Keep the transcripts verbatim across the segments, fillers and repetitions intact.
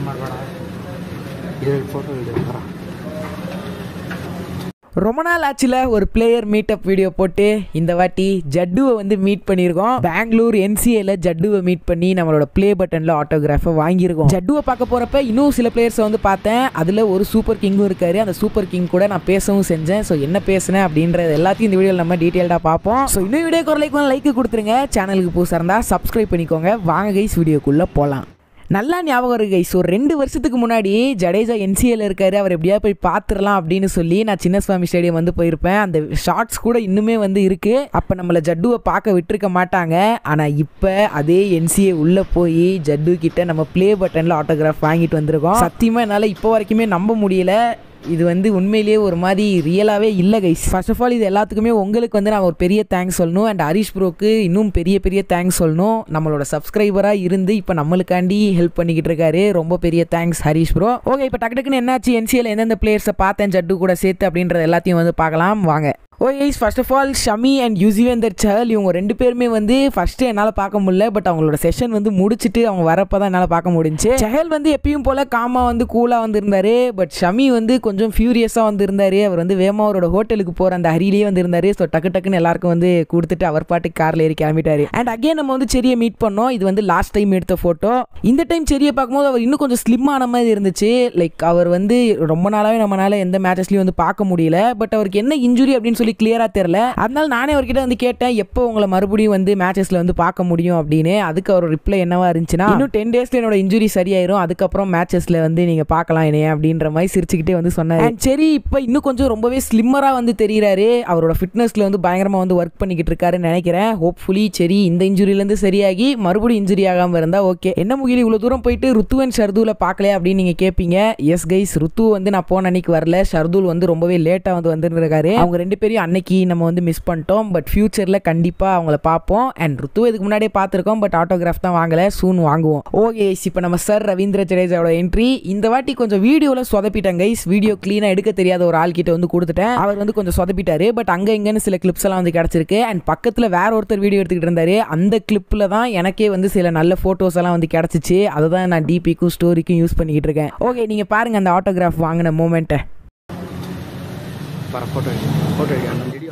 ரொம்ப நாள் ஆச்சுல ஒரு பிளேயர் மீட்டப் வீடியோ போட்டு இந்த வாட்டி ஜட்டுவை வந்து மீட் பண்ணியிருக்கோம். பெங்களூர் என்சிஏல ஜட்டுவை மீட் பண்ணி நம்மளோட பிளே பட்டன்ல ஆட்டோகிராஃபை வாங்கியிருக்கோம். ஜட்டுவை பார்க்க போறப்ப இன்னும் சில பிளேயர்ஸை வந்து பார்த்தேன். அதுல ஒரு சூப்பர் கிங்கும் இருக்காரு. அந்த சூப்பர் கிங் கூட நான் பேசவும் செஞ்சேன். ஸோ என்ன பேசினேன் அப்படின்றது எல்லாத்தையும் இந்த வீடியோவில் நம்ம டீட்டெயில்டாக பார்ப்போம். ஸோ இன்னும் வீடியோ குரலைக்கு லைக் கொடுத்துருங்க. சேனலுக்கு புதுசாக இருந்தால் சப்ஸ்கிரைப் பண்ணிக்கோங்க. வாங்க கைஸ் வீடியோக்குள்ளே போகலாம். நல்லா ஞாபகம் இருக்கு கைஸ், ஒரு ரெண்டு வருஷத்துக்கு முன்னாடி ஜடேஜா என்சிஏல இருக்காரு, அவர் எப்படியா போய் பார்த்துடலாம் அப்படின்னு சொல்லி நான் சின்னசுவாமி ஸ்டேடியம் வந்து போயிருப்பேன். அந்த ஷார்ட்ஸ் கூட இன்னுமே வந்து இருக்கு. அப்போ நம்மளை ஜட்டுவை பார்க்க விட்டுருக்க மாட்டாங்க. ஆனால் இப்போ அதே என்சிஏ உள்ள போய் ஜட்டு கிட்ட நம்ம பிளே பட்டன்ல ஆட்டோகிராஃப் வாங்கிட்டு வந்திருக்கோம். சத்தியமா என்னால் இப்போ வரைக்குமே நம்ப முடியல. இது வந்து உண்மையிலேயே ஒரு மாதிரி ரியலாகவே இல்லை கைஸ். ஃபர்ஸ்ட் ஆஃப் ஆல் இது எல்லாத்துக்குமே உங்களுக்கு வந்து நான் ஒரு பெரிய தேங்க்ஸ் சொல்லணும். அண்ட் ஹரிஷ் ப்ரோக்கு இன்னும் பெரிய பெரிய தேங்க்ஸ் சொல்லணும். நம்மளோட சப்ஸ்கிரைபராக இருந்து இப்போ நம்மளுக்காண்டி ஹெல்ப் பண்ணிக்கிட்டு இருக்காரு. ரொம்ப பெரிய தேங்க்ஸ் ஹரிஷ் ப்ரோ. ஓகே, இப்போ டக்கு டக்குன்னு என்னாச்சு என்சிஏல எந்தெந்த பிளேயர்ஸை பார்த்தேன் ஜட்டு கூட சேர்த்து அப்படின்றது எல்லாத்தையும் வந்து பார்க்கலாம் வாங்க. Oh guys, first of all Shami and Yuzvendra Chahal இவங்க ரெண்டு பேருமே வந்து ஃபஸ்ட்டு என்னால் பார்க்க முடியல. பட் அவங்களோட செஷன் வந்து முடிச்சுட்டு அவங்க வரப்போ தான் என்னால் பார்க்க முடிஞ்சு. சஹல் வந்து எப்பயும் போல் காமாக வந்து கூலாக வந்துருந்தார். பட் ஷமி வந்து கொஞ்சம் ஃபியூரியஸாக வந்து இருந்தார். அவர் வந்து வேமா அவரோட ஹோட்டலுக்கு போகிற அந்த ஹரியிலேயே வந்து இருந்தார். ஸோ டக்கு டக்குன்னு எல்லாருக்கும் வந்து கொடுத்துட்டு அவர் பாட்டுக்கு காரில் ஏறி கிளம்பிட்டார். அண்ட் அகேன் நம்ம வந்து செரியை மீட் பண்ணோம். இது வந்து லாஸ்ட் டைம் எடுத்த ஃபோட்டோ. இந்த டைம் செரியை பார்க்கும்போது அவர் இன்னும் கொஞ்சம் ஸ்லிம்மான மாதிரி இருந்துச்சு. லைக் அவர் வந்து ரொம்ப நாளாகவே நம்மளால எந்த மேட்சஸ்லையும் வந்து பார்க்க முடியல. பட் அவருக்கு என்ன இன்ஜுரி அப்படின்னு சொல்லி கிளியரா தெரியல. அதனால நானே அவர்கிட்ட வந்து கேட்டேன் எப்போ உங்களை மறுபடியும் வந்து மேட்சஸ்ல வந்து பார்க்க முடியும் அப்படின்னு. அதுக்கு அவர் ரிப்ளை என்னவா இருந்துச்சுன்னா, இன்னும் டென் டேஸ்ல என்னோட இன்ஜுரி சரியாயிரும், அதுக்கப்புறம் மேட்சஸ்ல வந்து நீங்க பார்க்கலாம் என்னைய அப்படின்ற மாதிரி சிரிச்சுக்கிட்டே வந்து சொன்னாரு. சரி, இப்போ இன்னும் கொஞ்சம் ரொம்பவே ஸ்லிம்மரா வந்து தெரியுறாரு. அவரோட ஃபிட்னஸ்ல வந்து பயங்கரமா வந்து ஒர்க் பண்ணிக்கிட்டு இருக்காருன்னு நினைக்கிறேன். ஹோப்ஃபுல்லி சரி இந்த இன்ஜுரியில இருந்து சரியாகி மறுபடியும் இன்ஜுரி ஆகாம இருந்தா ஓகே. என்ன முகில் இவ்வளவு தூரம் போயிட்டு ருத்துவன் ஷர்தூல பார்க்கல அப்படின்னு நீங்க கேட்பீங்க. எஸ் கைஸ், ருத்து வந்து நான் போன அன்னைக்கு வரல. ஷர்தூல் வந்து ரொம்பவே லேட்டா வந்து வந்துருக்காரு. அவங்க ரெண்டு பேரும் அன்னைக்கு நம்ம வந்து மிஸ் பண்ணிட்டோம். பட் ஃபியூச்சர்ல கண்டிப்பா அவங்கள பார்ப்போம். அண்ட் ருத்து இதுக்கு முன்னாடியே பார்த்துருக்கோம். பட் ஆட்டோகிராஃப் தான் வாங்கல, சூன் வாங்குவோம். ஓகே, இப்போ நம்ம சார் ரவீந்திர ஜடேஜாவோட என்ட்ரி. இந்த வாட்டி கொஞ்சம் வீடியோல சொதப்பிட்டேன் கைஸ். வீடியோ கிளீனா எடுக்க தெரியாத ஒரு ஆள் கிட்ட வந்து கொடுத்துட்டேன். அவர் வந்து கொஞ்சம் சொதப்பிட்டாரு. பட் அங்க இங்கன்னு சில கிளிப்ஸ் எல்லாம் வந்து கிடைச்சிருக்கு. அண்ட் பக்கத்துல வேற ஒருத்தர் வீடியோ எடுத்துக்கிட்டு இருந்தாரு. அந்த கிளிப்ல தான் எனக்கே வந்து சில நல்ல போட்டோஸ் எல்லாம் வந்து கிடைச்சிச்சு. அதை தான் நான் டிபிக்கும் ஸ்டோரிக்கும் யூஸ் பண்ணிக்கிட்டு இருக்கேன். ஓகே, நீங்க பாருங்க அந்த ஆட்டோகிராஃப் வாங்கின மூமெண்ட்டை. फोटो फोटो वीडियो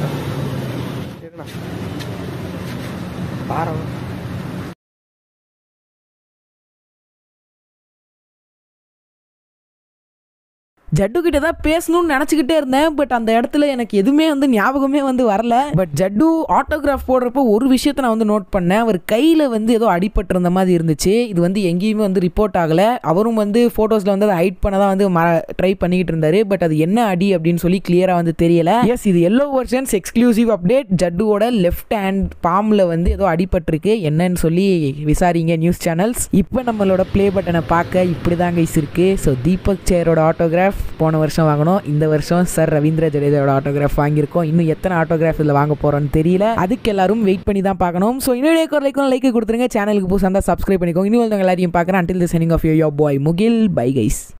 बारह ஜட்டு கிட்ட தான் பேசணும்னு நினச்சிக்கிட்டே இருந்தேன். பட் அந்த இடத்துல எனக்கு எதுவுமே வந்து ஞாபகமே வந்து வரல. பட் ஜட்டு ஆட்டோகிராஃப் போடுறப்போ ஒரு விஷயத்தை நான் வந்து நோட் பண்ணேன். அவர் கையில் வந்து ஏதோ அடிபட்டிருந்த மாதிரி இருந்துச்சு. இது வந்து எங்கேயுமே வந்து ரிப்போர்ட் ஆகலை. அவரும் வந்து ஃபோட்டோஸில் வந்து அதை ஹைட் பண்ண தான் வந்து ட்ரை பண்ணிக்கிட்டு இருந்தார். பட் அது என்ன அடி அப்படின்னு சொல்லி கிளியராக வந்து தெரியல. எஸ், இது எல்லோ வெர்ஷன்ஸ் எக்ஸ்க்ளூசிவ் அப்டேட். ஜட்டுவோட லெஃப்ட் ஹேண்ட் பாமில் வந்து ஏதோ அடிபட்டிருக்கு. என்னன்னு சொல்லி விசாரிங்க நியூஸ் சேனல்ஸ். இப்போ நம்மளோட பிளே பட்டனை பார்க்க இப்படி தாங்க இருக்கு. ஸோ தீபக் சேரோட ஆட்டோகிராஃப் போன வருஷம் வாங்கணும். இந்த வருஷம் சார் ரவீந்திர ஜடேஜாவோட ஆட்டோகிராஃப் வாங்கியிருக்கோம். இன்னும் எத்தனை ஆட்டோகிராஃப் இதில் வாங்க போறோம்னு தெரியல. அதுக்கு எல்லாரும் வெயிட் பண்ணி தான் பார்க்கணும். ஸோ இன்னொரு லைக்கும் லைக் கொடுத்துருங்க. சேனலுக்கு புதுசாக இருந்தால் சப்ஸ்கிரைப் பண்ணிக்கோங்க. இன்னும் எல்லாரையும் பார்க்குறேன். Until the signing off your boy Mukil. Bye guys.